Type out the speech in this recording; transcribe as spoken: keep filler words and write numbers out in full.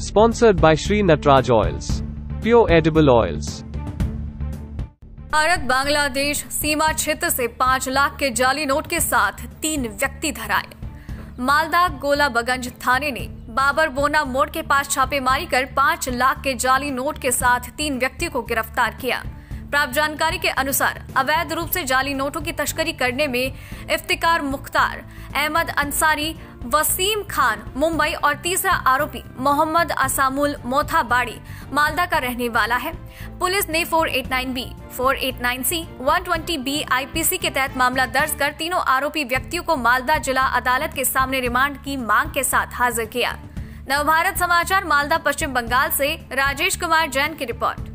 Sponsored by Sri Natraj Oils. Pure edible oils. Bharat Bangladesh सीमा क्षेत्र से पाँच लाख के जाली नोट के साथ तीन व्यक्ति धराए। मालदा गोलाबगंज थाने ने बाबर बोना मोड़ के पास छापेमारी कर पाँच लाख के जाली नोट के साथ तीन व्यक्तियों को गिरफ्तार किया। प्राप्त जानकारी के अनुसार अवैध रूप से जाली नोटों की तस्करी करने में इफ्तिकार मुख्तार, अहमद अंसारी, वसीम खान मुंबई और तीसरा आरोपी मोहम्मद असामुल मोथाबाड़ी मालदा का रहने वाला है। पुलिस ने चार सौ नवासी बी, चार सौ नवासी सी, एक सौ बीस बी आईपीसी के तहत मामला दर्ज कर तीनों आरोपी व्यक्तियों को मालदा जिला अदालत के सामने रिमांड की मांग के साथ हाजिर किया। नवभारत समाचार मालदा पश्चिम बंगाल से राजेश कुमार जैन की रिपोर्ट।